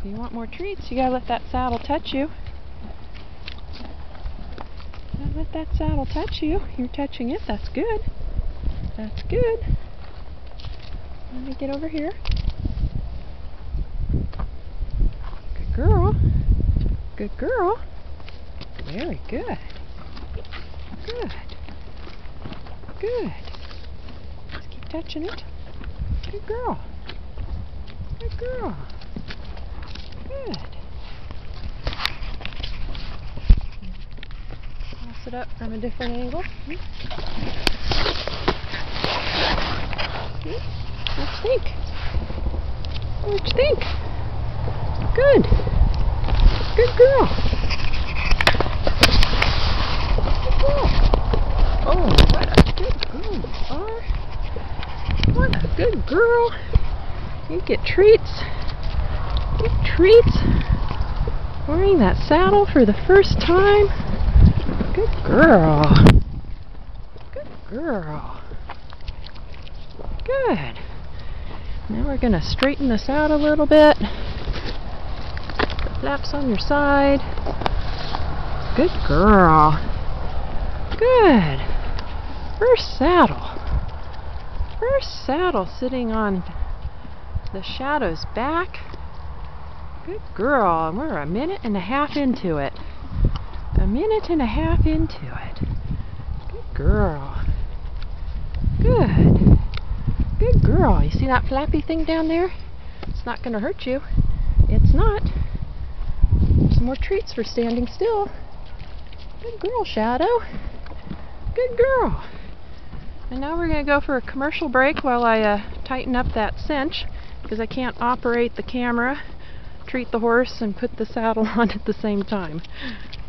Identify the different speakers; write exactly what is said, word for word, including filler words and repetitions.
Speaker 1: If you want more treats, you gotta let that saddle touch you. Gotta let that saddle touch you. You're touching it. That's good. That's good. Let me get over here. Good girl. Good girl. Very good. Good. Good. Just keep touching it. Good girl. Good girl. Good. Toss it up from a different angle. See? What you think? What you think? Good. Good girl. Good girl. Oh, what a good girl you are. What a good girl. You get treats. Get treats. Wearing that saddle for the first time. Good girl. Good girl. Good. Now we're going to straighten this out a little bit. The flaps on your side. Good girl. Good. First saddle. First saddle sitting on the shadow's back. Good girl. And we're a minute and a half into it. A minute and a half into it. Good girl. Good. Good girl. You see that flappy thing down there? It's not going to hurt you. It's not. Some more treats for standing still. Good girl, Shadow. Good girl. And now we're going to go for a commercial break while I uh, tighten up that cinch, because I can't operate the camera, treat the horse, and put the saddle on at the same time.